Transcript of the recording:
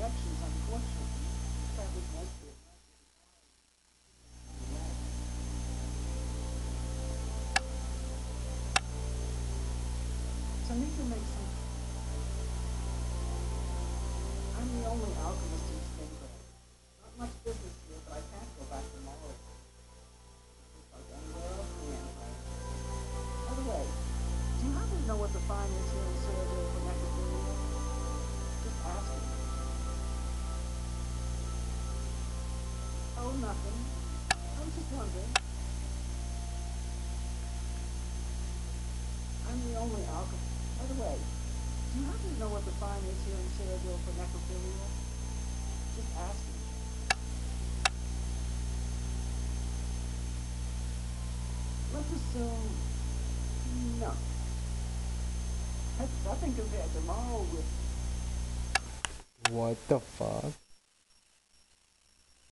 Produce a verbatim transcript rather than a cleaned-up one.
injections, unfortunately. Traveled mostly at night. So I need to make some. I'm the only alchemist in Stingray. Not much business here, but I can't go back tomorrow. Like anywhere else in the Empire. By the way, do you happen to know what the fine is here in Cyrodiil for Necrophilia? Just asking. Oh, nothing. I was just wondering. I'm the only alchemist. By the way, do you happen to know what the fine is here in Cyrodiil for Necrophilia? Just asking. Let's assume no. That's nothing compared to tomorrow with. What the fuck?